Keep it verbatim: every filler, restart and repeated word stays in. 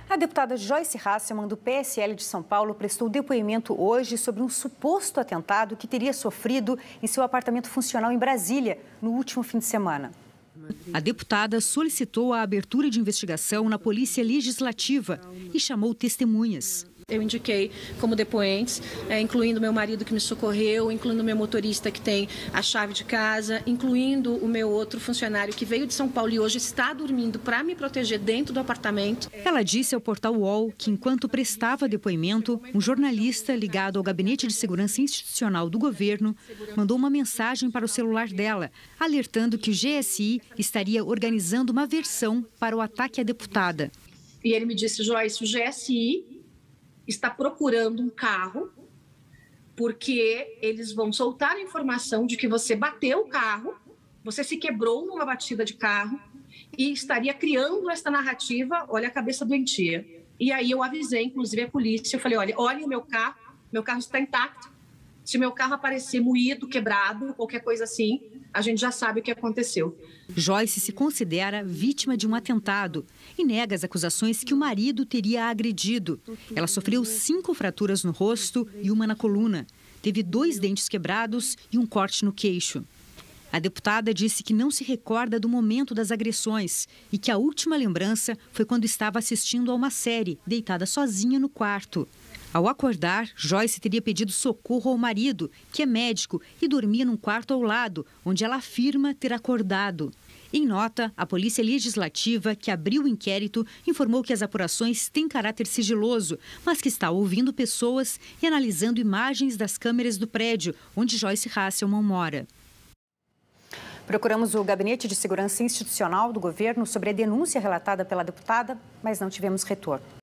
A deputada Joyce Hasselmann, do P S L de São Paulo, prestou depoimento hoje sobre um suposto atentado que teria sofrido em seu apartamento funcional em Brasília no último fim de semana. A deputada solicitou a abertura de investigação na Polícia Legislativa e chamou testemunhas. Eu indiquei como depoentes, é, incluindo meu marido que me socorreu, incluindo meu motorista que tem a chave de casa, incluindo o meu outro funcionário que veio de São Paulo e hoje está dormindo para me proteger dentro do apartamento. Ela disse ao portal U O L que, enquanto prestava depoimento, um jornalista ligado ao Gabinete de Segurança Institucional do governo mandou uma mensagem para o celular dela, alertando que o G S I estaria organizando uma versão para o ataque à deputada. E ele me disse: Joyce, o G S I está procurando um carro porque eles vão soltar a informação de que você bateu o carro, você se quebrou numa batida de carro e estaria criando essa narrativa, olha a cabeça doentia. E aí eu avisei, inclusive, a polícia, eu falei, olha, olha o meu carro, meu carro está intacto. Se meu carro aparecer moído, quebrado, qualquer coisa assim, a gente já sabe o que aconteceu. Joyce se considera vítima de um atentado e nega as acusações que o marido teria a agredido. Ela sofreu cinco fraturas no rosto e uma na coluna. Teve dois dentes quebrados e um corte no queixo. A deputada disse que não se recorda do momento das agressões e que a última lembrança foi quando estava assistindo a uma série, deitada sozinha no quarto. Ao acordar, Joyce teria pedido socorro ao marido, que é médico e dormia num quarto ao lado, onde ela afirma ter acordado. Em nota, a Polícia Legislativa, que abriu o inquérito, informou que as apurações têm caráter sigiloso, mas que está ouvindo pessoas e analisando imagens das câmeras do prédio onde Joyce Hasselmann mora. Procuramos o Gabinete de Segurança Institucional do governo sobre a denúncia relatada pela deputada, mas não tivemos retorno.